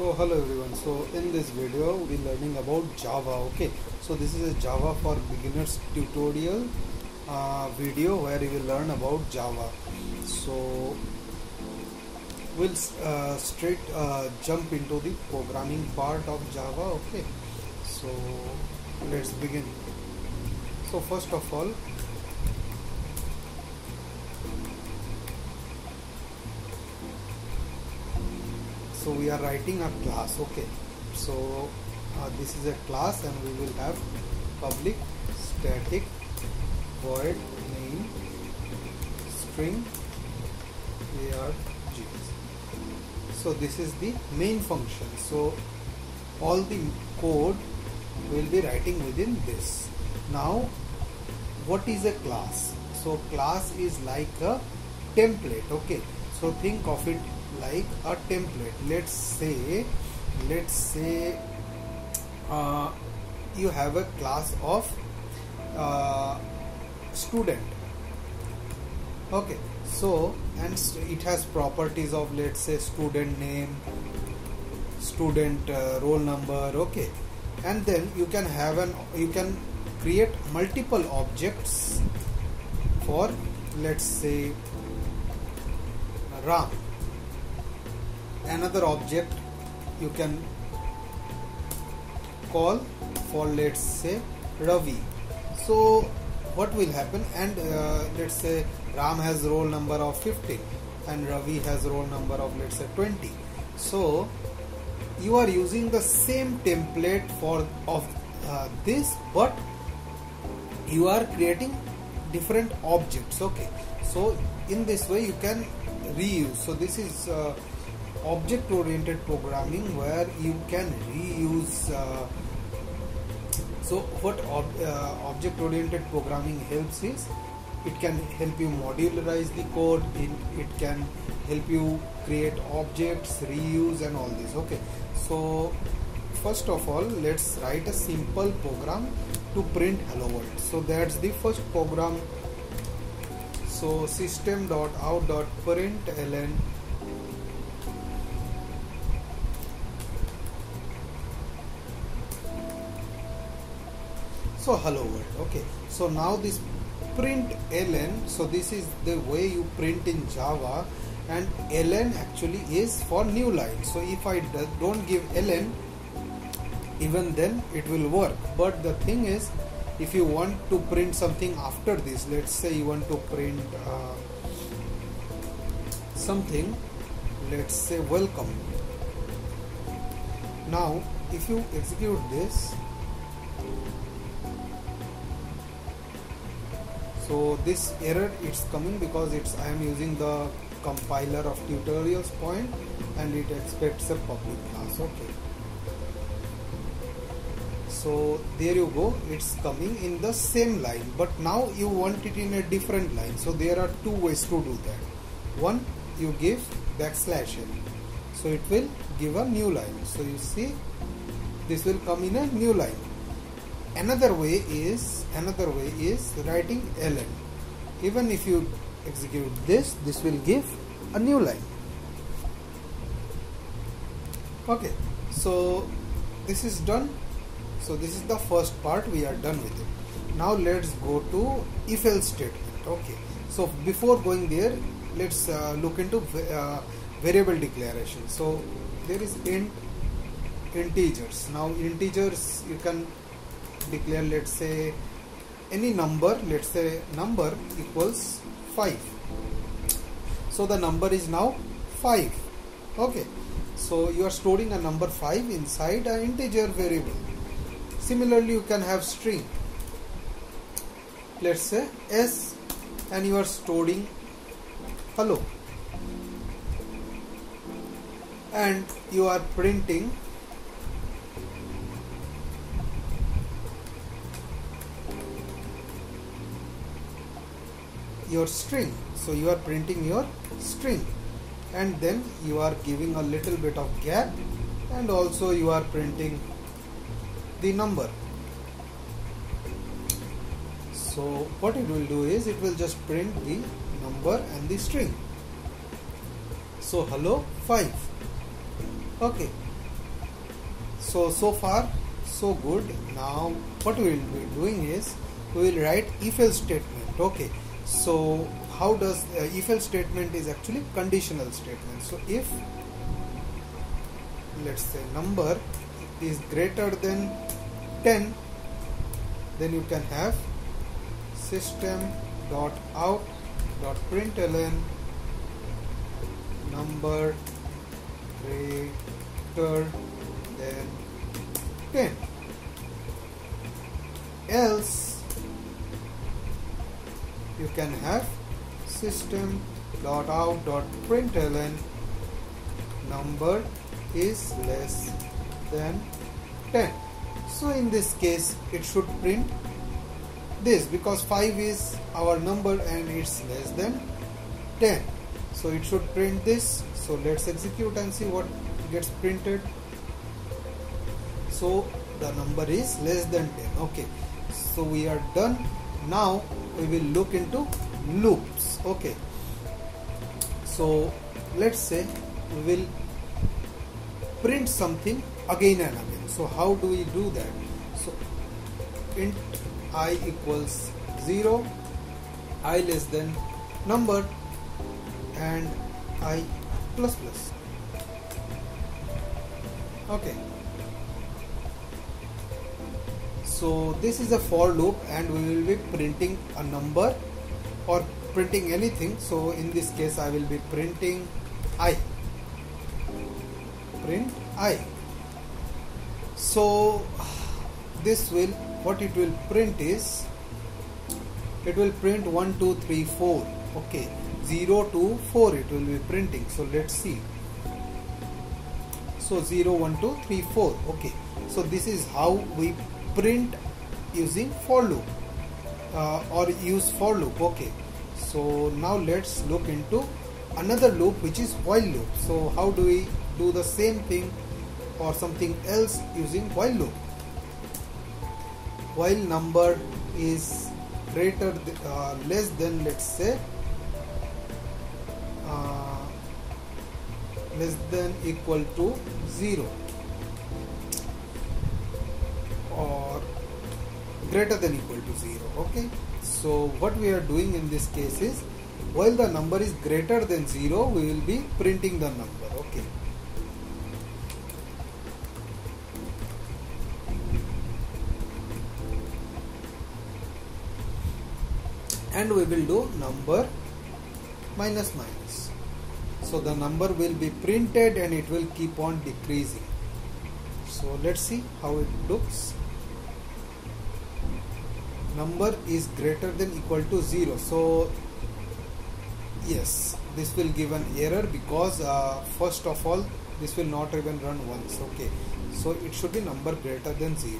So hello everyone, so in this video we'll be learning about Java. Okay, so this is a Java for beginners tutorial video where we will learn about Java. So we'll straight jump into the programming part of Java. Okay, so let's begin. So first of all, so we are writing a class. Okay, so this is a class and we will have public static void name string args. So this is the main function, so all the code we will be writing within this. Now what is a class? So class is like a template. Okay, so think of it like a template. Let's say you have a class of student. Okay, so and it has properties of, let's say, student name, student roll number. Okay, and then you can create multiple objects for, let's say, Ram. Another object you can call for, let's say, Ravi. So what will happen, and let's say Ram has roll number of 15 and Ravi has roll number of, let's say, 20. So you are using the same template of this, but you are creating different objects. Okay, so in this way you can reuse. So this is object oriented programming where you can reuse. So what object oriented programming helps is, it can help you modularize the code, it can help you create objects, reuse and all this. Okay, so first of all let's write a simple program to print hello world. So that's the first program. So system.out.println so hello world. Okay, so now this print ln, so this is the way you print in Java, and ln actually is for new line. So if I don't give ln, even then it will work. But the thing is, if you want to print something after this, let's say you want to print something, let's say welcome. Now if you execute this, so this error it's coming because I am using the compiler of tutorials point and it expects a public class. Okay, so there you go, it's coming in the same line, but now you want it in a different line. So there are two ways to do that. One, you give \n, so it will give a new line. So you see, this will come in a new line. Another way is writing ln. Even if you execute this will give a new line. Okay, so this is done. So this is the first part, we are done with it. Now let's go to if else statement. Okay, so before going there, let's look into variable declaration. So there is integers. Now integers you can declare, let's say, any number. Let's say number equals 5. So the number is now 5. Okay, so you are storing a number 5 inside an integer variable. Similarly, you can have string, let's say s, and you are storing hello, and you are printing your string. So you are printing your string, and then you are giving a little bit of gap, and also you are printing the number. So what it will do is, it will just print the number and the string. So hello 5. Okay, So far so good. Now what we will be doing is we will write if else statement. Okay, so how does if else statement is actually conditional statement. So if, let's say, number is greater than 10, then you can have system.out.println number greater than 10. Else you can have system.out.println number is less than 10. So in this case it should print this, because 5 is our number and it's less than 10. So it should print this. So let's execute and see what gets printed. So the number is less than 10. Okay, so we are done. Now we will look into loops. Okay, so let's say we will print something again and again. So how do we do that? So int I equals 0, I less than number, and I plus plus. Okay, so this is a for loop and we will be printing a number or printing anything. So in this case I will be printing I. Print I. So this will, what it will print is, it will print 1 2 3 4. Okay, 0 to 4 it will be printing. So let's see. So 0 1 2 3 4. Okay, so this is how we print using for loop or use for loop. Okay, so now let's look into another loop, which is while loop. So how do we do the same thing or something else using while loop? While number is greater less than, let's say, less than equal to 0 or greater than equal to 0. Okay, so what we are doing in this case is, while the number is greater than 0, we will be printing the number. Okay, and we will do number minus minus. So the number will be printed and it will keep on decreasing. So let's see how it looks. Number is greater than equal to 0. So yes, this will give an error because first of all this will not even run once. Okay, so it should be number greater than 0.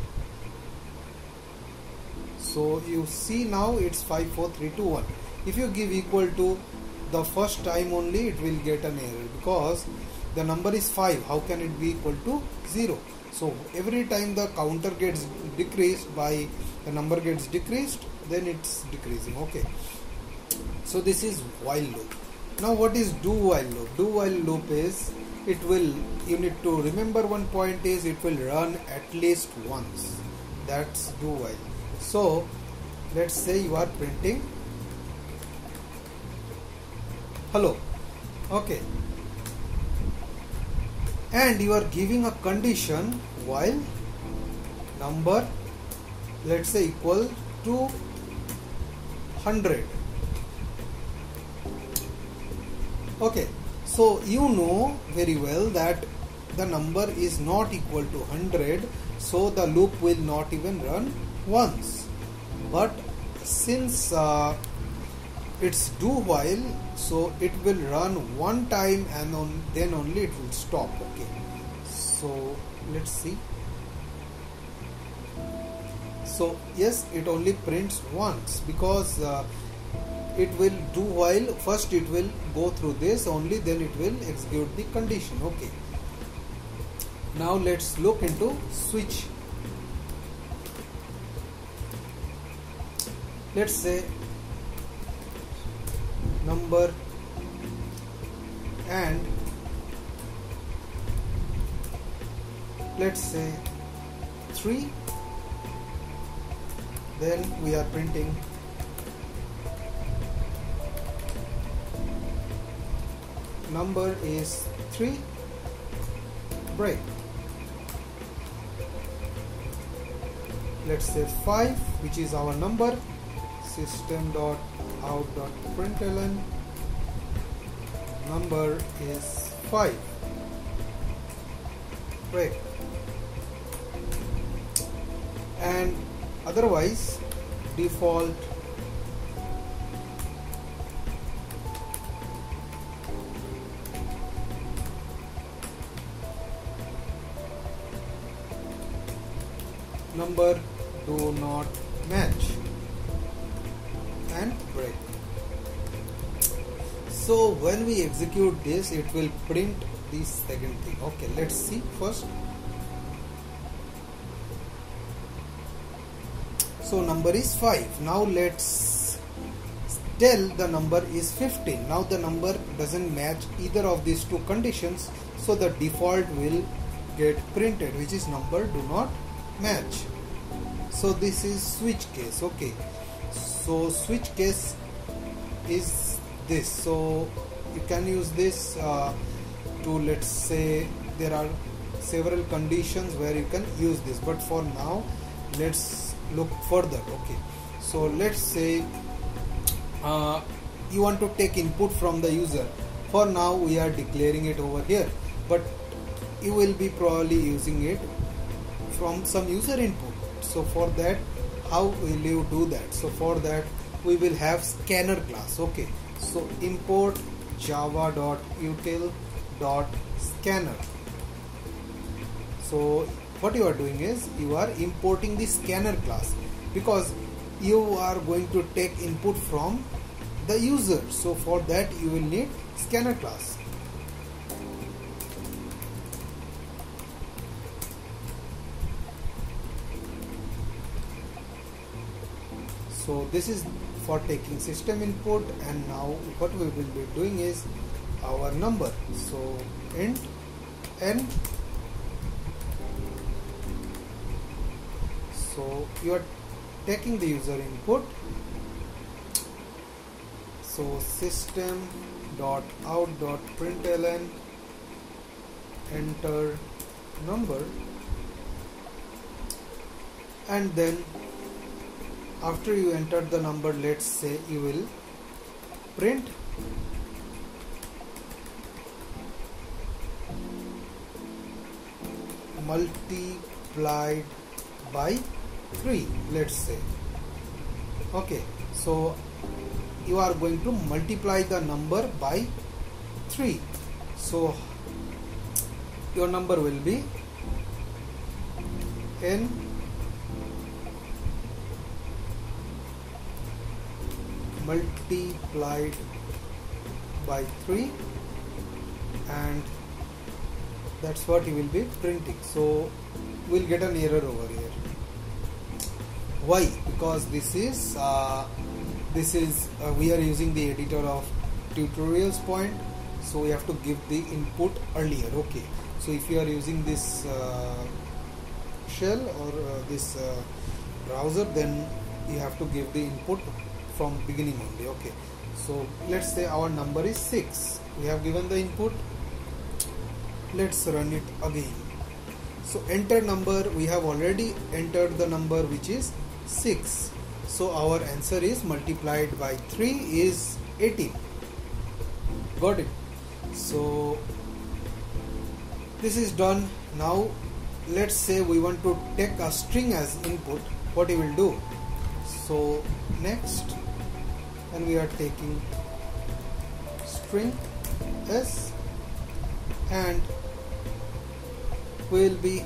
So you see now it's 5 4 3 2 1. If you give equal to the first time only, it will get an error because the number is 5. How can it be equal to 0? So every time the counter gets decreased by the number gets decreased, then it's decreasing. Okay, so this is while loop. Now what is do while loop? Do while loop is, it will, you need to remember one point is, it will run at least once. That's do while. So let's say you are printing hello. Okay, and you are giving a condition while number, let's say, equal to 100. Okay, so you know very well that the number is not equal to 100, so the loop will not even run once. But since it's do while, so it will run one time and then only it will stop. Okay, so let's see. So yes, it only prints once because it will do while, first it will go through this only, then it will execute the condition. Okay, now let's look into switch. Let's say number let's say 3. Then we are printing number is 3, break. Let's say 5, which is our number. System.out.println number is 5, break. And otherwise default number do not match and break. So when we execute this, it will print this second thing. Okay, let's see first. So number is 5. Now let's tell the number is 15. Now the number doesn't match either of these two conditions, so the default will get printed, which is number do not match. So this is switch case. Okay, so switch case is this. So you can use this to, let's say, there are several conditions where you can use this, but for now let's look further. Okay, so let's say you want to take input from the user. For now we are declaring it over here, but you will be probably using it from some user input. So for that, how will you do that? So for that we will have scanner class. Okay, so import java.util.scanner. So what you are doing is you are importing the scanner class, because you are going to take input from the user. So for that you will need scanner class. So this is for taking system input, and now what we will be doing is our number. So int n. So you are taking the user input. So system.out.println enter number, and then after you enter the number, let's say you will print multiplied by 3, let's say. Okay, so you are going to multiply the number by 3. So your number will be n multiplied by 3, and that's what you will be printing. So we'll get an error over here. Why? Because this is we are using the editor of tutorials point, so we have to give the input earlier. Okay, so if you are using this shell or this browser, then you have to give the input from beginning only. Okay, so let's say our number is 6. We have given the input. Let's run it again. So enter number, we have already entered the number, which is 6. So our answer is multiplied by 3 is 18. Got it? So this is done. Now let's say we want to take a string as input. What you will do? So next, and we are taking string s, and we will be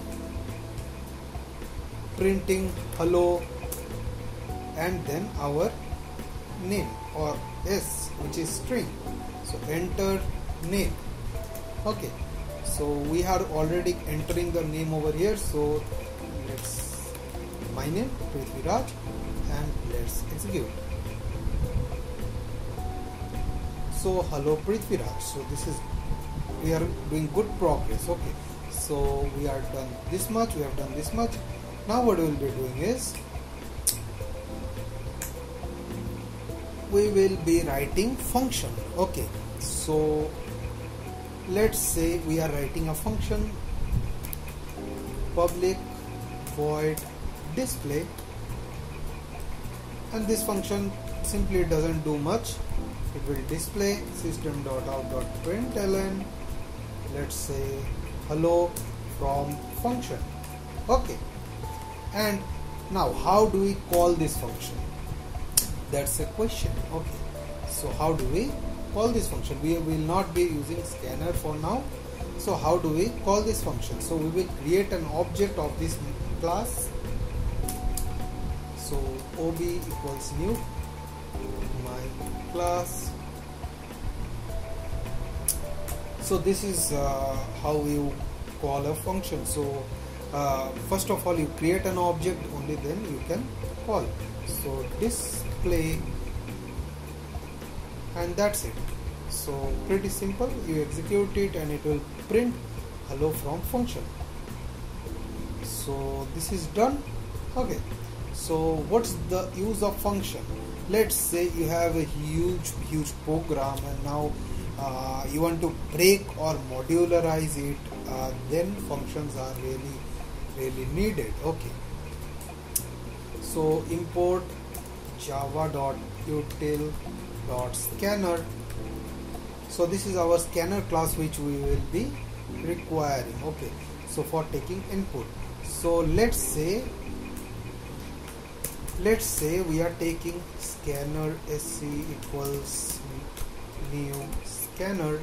printing hello and then our name, or s, which is string. So enter name. Okay, so we are already entering the name over here. So let's, my name Prithviraj, and let's execute. So hello Prithviraj. So this is, we are doing good progress. Okay, So we are done this much, we have done this much. Now what we will be doing is we will be writing function. Okay, so let's say we are writing a function public void display, and this function simply doesn't do much. It will display system.out.println, let's say hello from function. Okay, and now how do we call this function? That's a question. Okay, so how do we call this function? We will not be using scanner for now. So how do we call this function? So we will create an object of this class. So ob equals new my class. So this is how you call a function. So first of all you create an object, only then you can call. So display, and that's it. So pretty simple. You execute it and it will print hello from function. So this is done. Okay, so what's the use of function? Let's say you have a huge program, and now you want to break or modularize it, then functions are really needed. Okay, so import java.util.scanner. So this is our scanner class which we will be requiring. Okay, so for taking input, so let's say we are taking scanner sc equals new scanner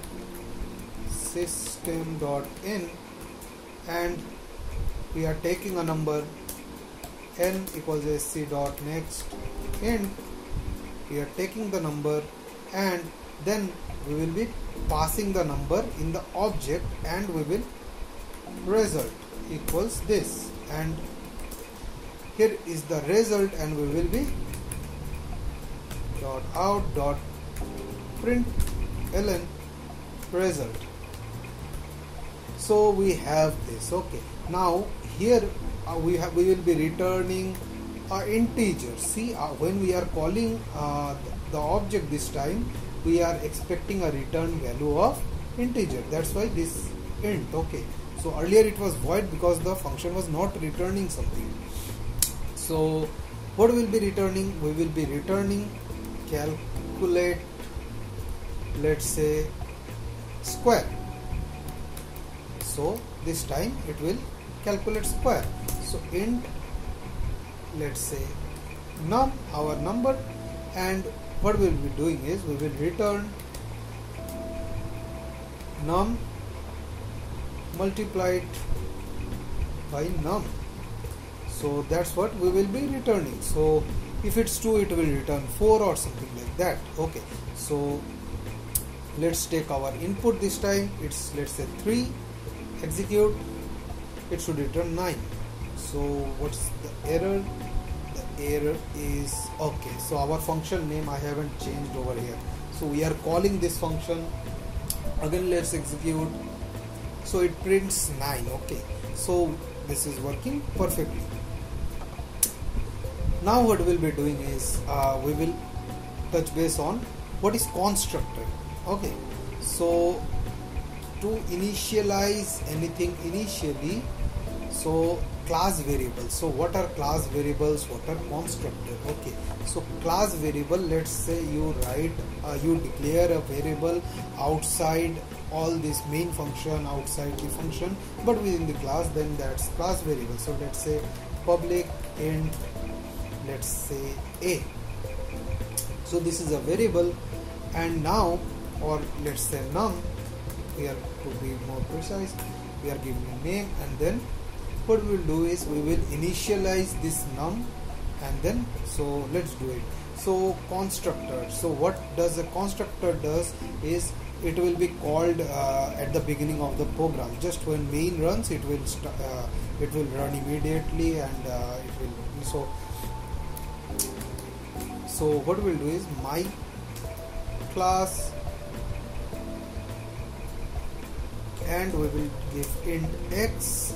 system.in, and we are taking a number n equals sc.next int. We are taking the number, and then we will be passing the number in the object, and we will result equals this, and here is the result, and we will be .out.println result. So we have this. Okay, now here we will be returning an integer. See, when we are calling the object this time, we are expecting a return value of integer. That's why this int. Okay, so earlier it was void because the function was not returning something. So what we will be returning? We will be returning calculate, let's say square. So this time it will calculate square. So int, let's say num, our number, and what we will be doing is we will return num multiplied by num. So that's what we will be returning. So if it's 2, it will return 4 or something like that. Okay, so let's take our input this time. It's, let's say 3. Execute, it should return 9. So what's the error? The error is, okay, so our function name I haven't changed over here. So we are calling this function again. Let's execute. So it prints 9. Okay, so this is working perfectly. Now what we'll be doing is we will touch base on what is constructor. Okay, so to initialize anything initially, so class variables. So what are class variables? What are constructor? Okay, so class variable, let's say you write you declare a variable outside all this main function, outside the function, but within the class, then that's class variable. So let's say public int, let's say a. So this is a variable, and now, or let's say num, we are, to be more precise, we are giving a name, and then what we will do is we will initialize this num, and then, so let's do it. So constructor, so what does a constructor does is it will be called at the beginning of the program. Just when main runs, it will run immediately, and it will, so what we'll do is my class and we will give int x,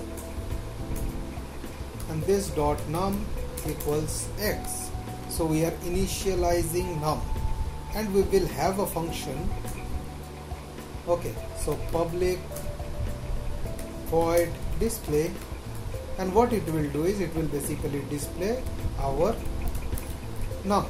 and this dot num equals x. So we are initializing num, and we will have a function. Okay, so public void display, and what it will do is it will basically display our num.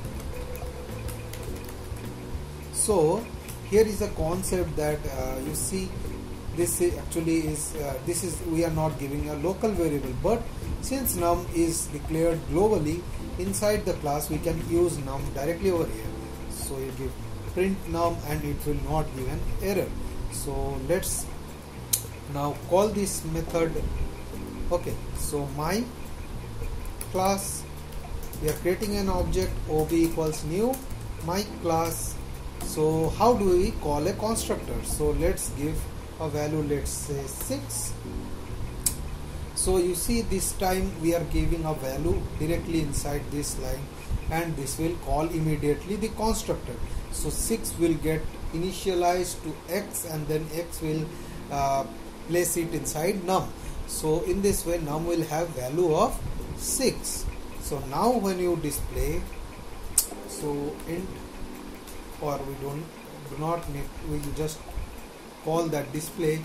So here is a concept that you see, this actually is we are not giving a local variable, but since num is declared globally inside the class, we can use num directly over here. So you give print num and it will not give an error. So let's now call this method. Okay, so my class, we are creating an object ob equals new my class. So how do we call a constructor? So let's give a value, let's say 6. So you see, this time we are giving a value directly inside this line, and this will call immediately the constructor. So 6 will get initialized to x, and then x will place it inside num. So in this way num will have value of 6. So now when you display, so int, or we do not need, we just call that display,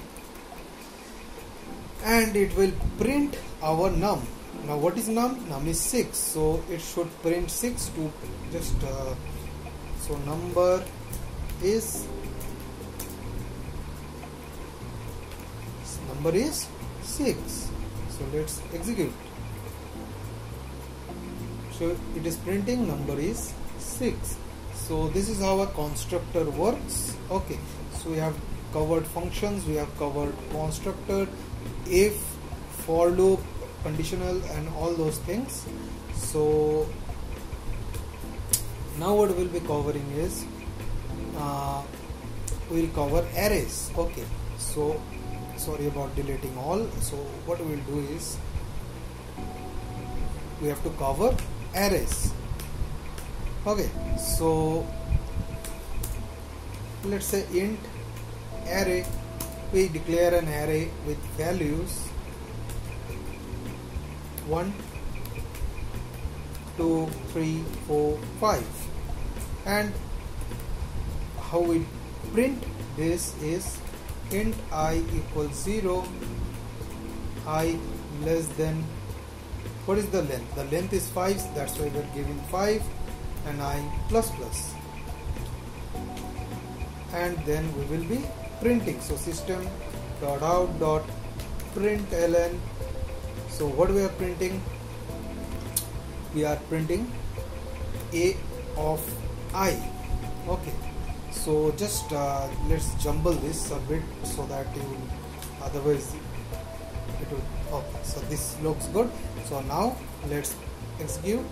and it will print our num. Now what is num? Num is 6, so it should print 6 to just so number is 6. So let's execute. So it is printing number is 6. So this is how a constructor works. Okay, so we have covered functions, we have covered constructor, if, for loop, conditional, and all those things. So now what we'll be covering is we'll cover arrays. Okay, so sorry about deleting all. So what we'll do is we have to cover arrays. Okay, so let's say int array, we declare an array with values 1, 2, 3, 4, 5, and how we print this is int I equals 0, I less than, what is the length? The length is 5, that's why we are giving 5, and I plus plus, and then we will be printing. So system dot out dot println. So what we are printing? We are printing a of I. Okay, so just let's jumble this a bit so that you will, otherwise it will. Okay, so this looks good. So now let's execute.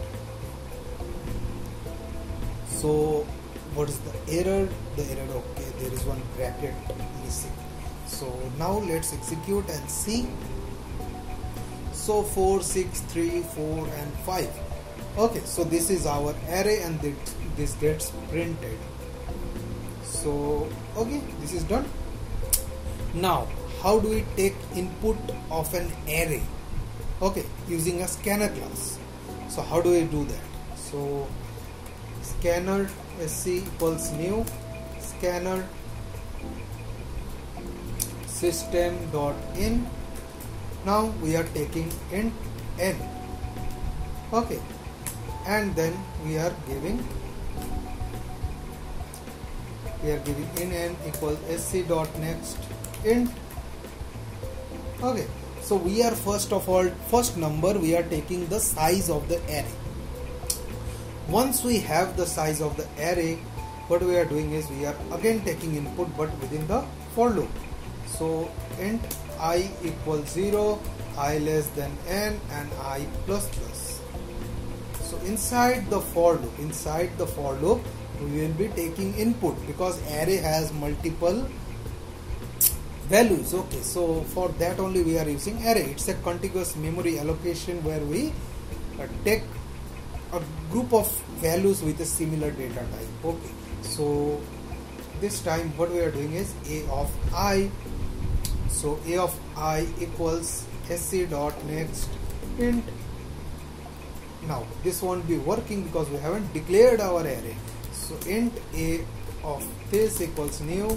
So what is the error? The error, okay, there is one bracket missing. So now let's execute and see. So 4, 6, 3, 4 and 5. Okay, so this is our array, and this gets printed. So okay, this is done. Now how do we take input of an array? Okay, using a scanner class. So how do we do that? So scanner sc equals new scanner system.in. Now we are taking int n. Okay, and then we are giving int n equals sc.next int. Okay, so we are first number we are taking the size of the array. Once we have the size of the array, what we are doing is we are again taking input, but within the for loop. So int I equals 0, I less than n, and I plus plus. So inside the for loop we will be taking input, because array has multiple values. Okay, so for that only we are using array. It's a contiguous memory allocation where we take a group of values with a similar data type. Okay, so this time what we are doing is a of I So a of I equals sc dot next int. Now this won't be working because we haven't declared our array. So int a of this equals new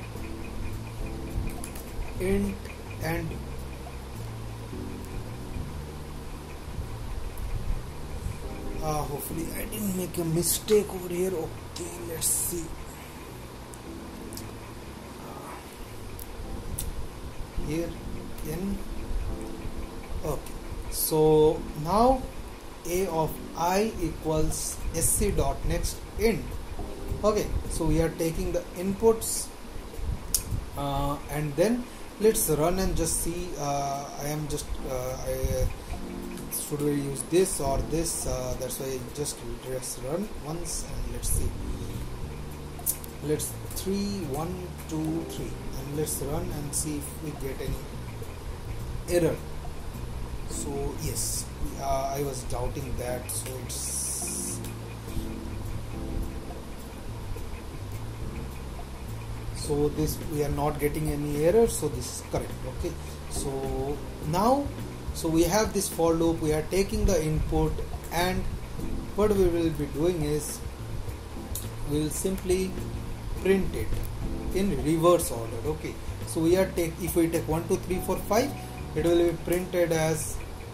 int, and hopefully I didn't make a mistake over here. Okay, let's see. Here n. Okay, so now a of I equals sc dot next int. Okay, so we are taking the inputs and then let's run and just see. Should we use this or this? That's why I just run once and let's see. Let's 3 1 2 3 and let's run and see if we get any error. So yes, I was doubting that. So it's this, we are not getting any error, so this is correct. Okay, so now we have this for loop. We are taking the input, and what we will be doing is we will simply print it in reverse order. Okay, so we are if we take 1 2 3 4 5, it will be printed as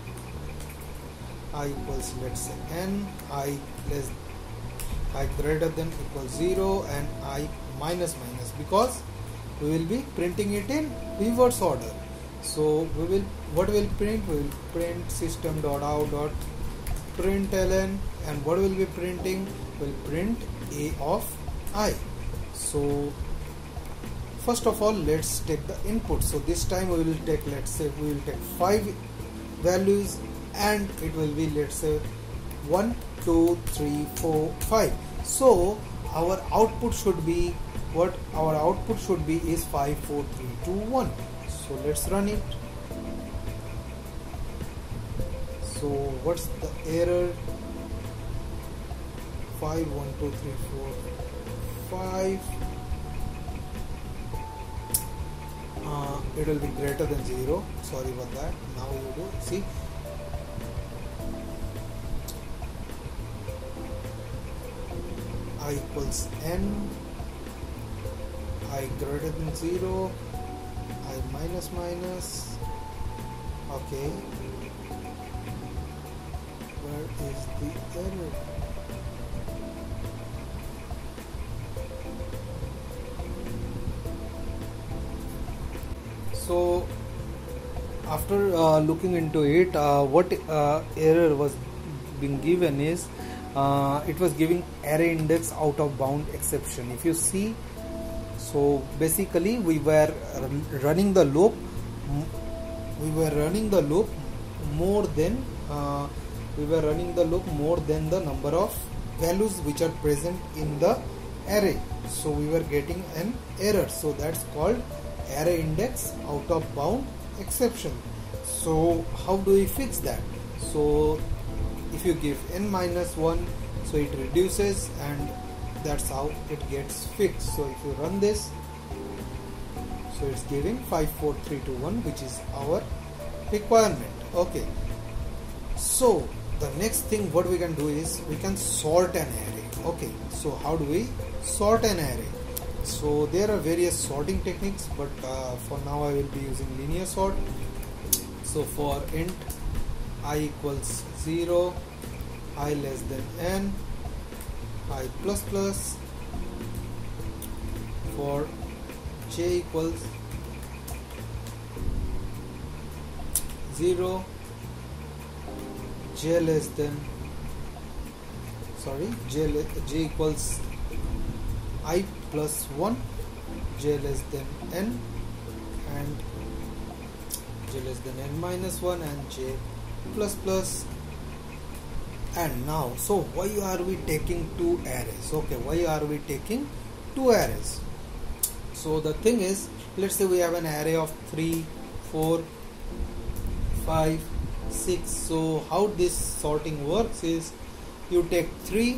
I equals, let's say, n, I greater than equals 0, and I minus minus, because we will be printing it in reverse order. So what we will print? We will print system.out.println, and what will be printing? We will print a of I. So first of all, let's take the input. So this time we will take, let's say, we will take 5 values, and it will be, let's say, 1 2 3 4 5. So our output should be, what our output should be is 5 4 3 2 1. So let's run it. So what's the error? 5 1 2 3 4 5. It will be greater than 0. Sorry about that. Now you do see. I equals n, I greater than 0, I minus minus. Okay, where is the error? So after looking into it, what error was being given is it was giving array index out of bound exception. If you see, so basically we were running the loop more than the number of values which are present in the array. So we were getting an error. So that's called array index out of bound exception. So how do we fix that? So if you give n minus 1, so it reduces, and that's how it gets fixed. So if you run this, so it's giving 5 4 3 2 1, which is our requirement. Okay, so the next thing what we can do is we can sort an array. Okay, so how do we sort an array? So there are various sorting techniques, but for now I will be using linear sort. So for int I equals 0, I less than n, I plus plus. For j equals 0, j equals I plus 1, j less than n, and j less than n minus 1, and j plus plus. And now, so why are we taking 2 arrays? Okay, why are we taking 2 arrays? So the thing is, let's say we have an array of 3 4 5 6. So how this sorting works is, you take 3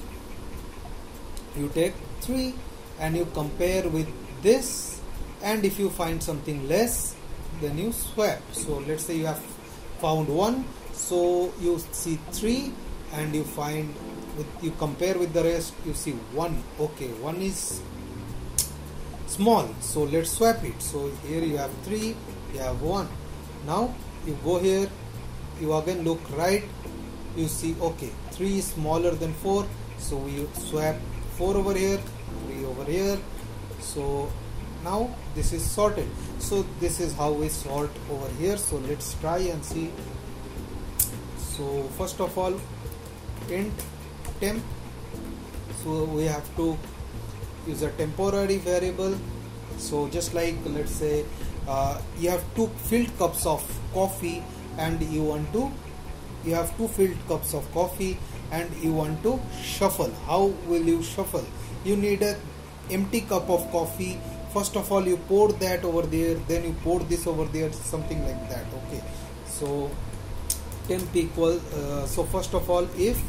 and you compare with this, and if you find something less, then you swap. So let's say you have found 1, so you see 3 and you find you compare with the rest, you see 1. Okay, 1 is small, so let's swap it. So here you have 3, you have 1. Now you go here, you again look right, you see okay, 3 is smaller than 4, so we swap 4 over here, 3 over here. So now this is sorted. So this is how we sort over here. So let's try and see. So first of all, int temp, so we have to use a temporary variable. So just like, let's say you have 2 filled cups of coffee and you have 2 filled cups of coffee and you want to shuffle. How will you shuffle? You need a empty cup of coffee. First of all, you pour that over there, then you pour this over there, something like that. Okay, so temp equal, so first of all, if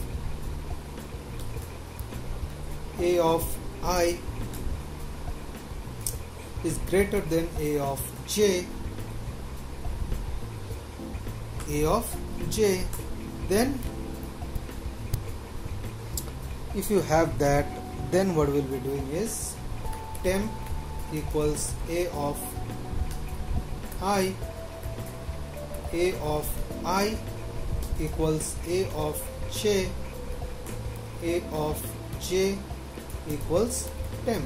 a of I is greater than a of j, then if you have that, then what we'll be doing is temp equals a of I equals a of j equals temp.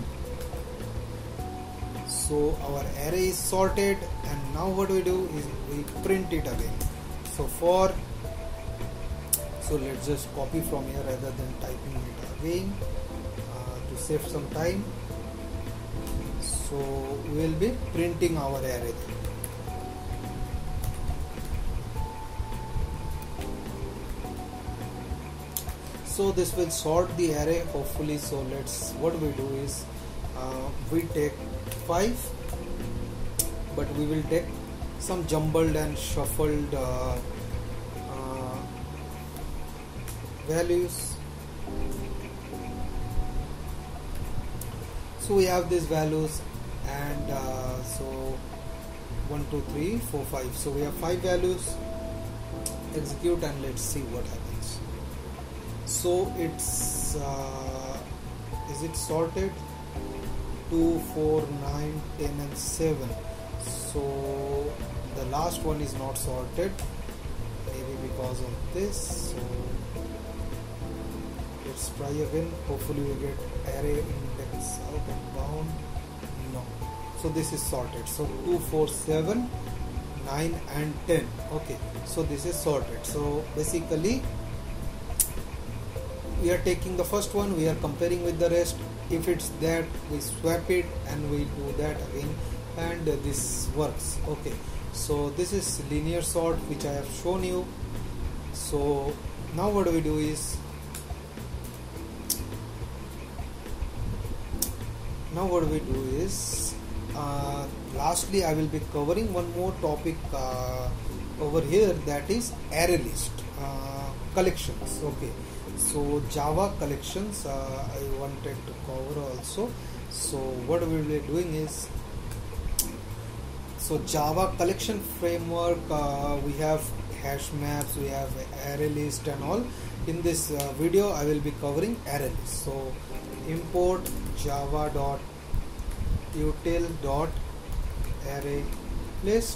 So our array is sorted, and now what we do is we print it again. So so let's just copy from here rather than typing it again to save some time. So we will be printing our array. So this will sort the array hopefully. So what we do is we take 5, but we will take some jumbled and shuffled values. So we have these values, and so 1 2 3 4 5, so we have 5 values. Execute and let's see what happens. So it's is it sorted? 2 4 9 10 and 7. So the last one is not sorted, maybe because of this. So let's try again. Hopefully we get array index out of bound. No. So this is sorted. So 2 4 7 9 and 10. Okay, so this is sorted. So basically we are taking the first one, we are comparing with the rest. If it's that, we swap it and we do that again, and this works. Okay, so this is linear sort which I have shown you. So now what we do is lastly I will be covering one more topic over here, that is array list collections. Okay, so Java collections I wanted to cover also. So what we will be doing is, so Java collection framework, we have hash maps, we have array list and all. In this video I will be covering array list. So import java.util.array list.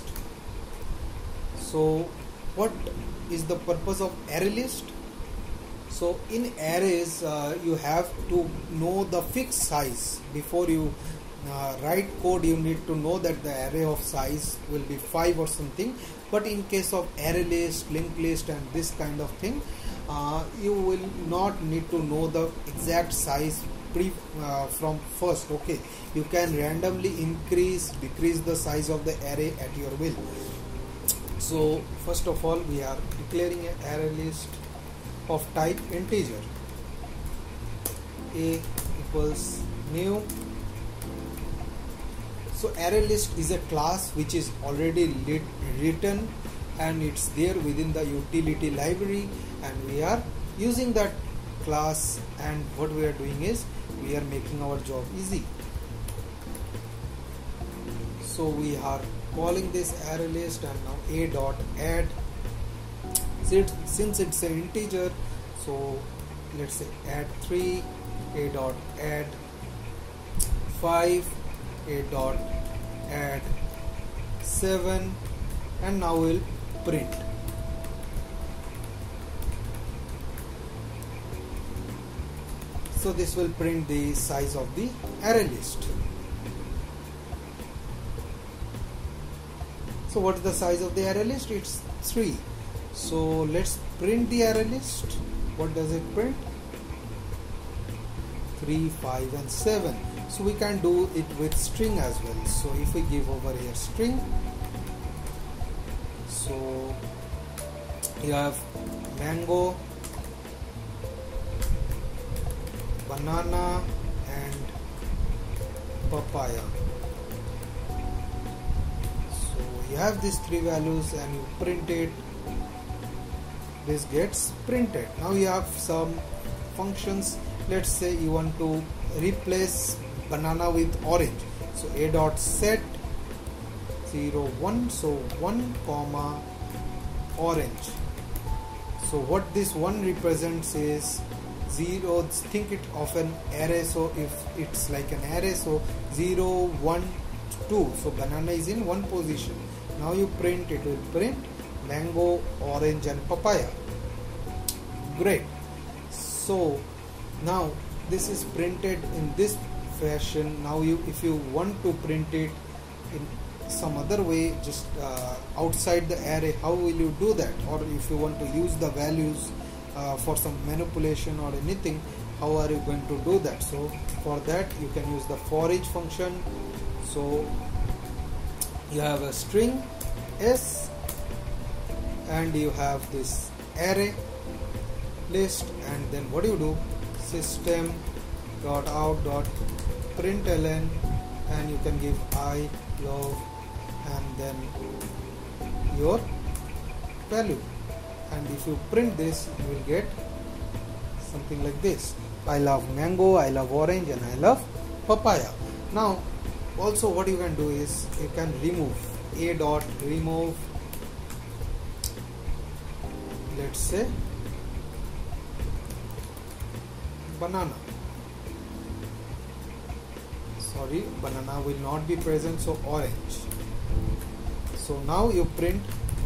So what is the purpose of array list? So in arrays you have to know the fixed size. Before you write code, you need to know that the array of size will be 5 or something. But in case of array list, linked list and this kind of thing, you will not need to know the exact size from first. Okay, you can randomly increase, decrease the size of the array at your will. So first of all, we are declaring an array list of type integer. A equals new. So array list is a class which is already written and it's there within the utility library, and we are using that class, and what we are doing is we are making our job easy. So we are calling this array list, and now a dot add. Since it's an integer, so let's say add 3, a dot add 5, a dot add 7, and now we'll print. So this will print the size of the array list. So what is the size of the array list? It's 3. So let's print the array list. What does it print? 3, 5 and 7. So we can do it with string as well. So if we give over here string, so you have mango, banana and papaya. So you have these 3 values and you print it. This gets printed. Now you have some functions. Let's say you want to replace banana with orange. So a dot set 0 1, so 1 comma orange. So what this 1 represents is 0. Think it of an array, so if it's like an array, so 0 1 2, so banana is in 1 position. Now you print, it will print mango, orange and papaya. Great. So now this is printed in this fashion. Now if you want to print it in some other way, just outside the array, how will you do that? Or if you want to use the values for some manipulation or anything, how are you going to do that? So for that you can use the for each function. So you have a string s and you have this array list, and then what do you do? System dot out dot println, and you can give I love and then your value, and if you print this you will get something like this: I love mango, I love orange and I love papaya. Now also what you can do is you can remove a dot remove, let's say banana. Sorry, banana will not be present, so orange. So now you print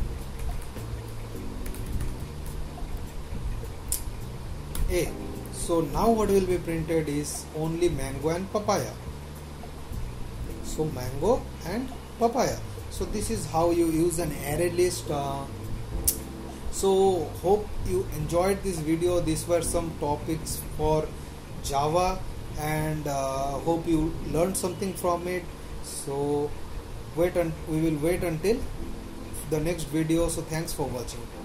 A. So now what will be printed is only mango and papaya. So mango and papaya. So this is how you use an array list. So hope you enjoyed this video. These were some topics for Java, and hope you learned something from it. So we will wait until the next video. So thanks for watching.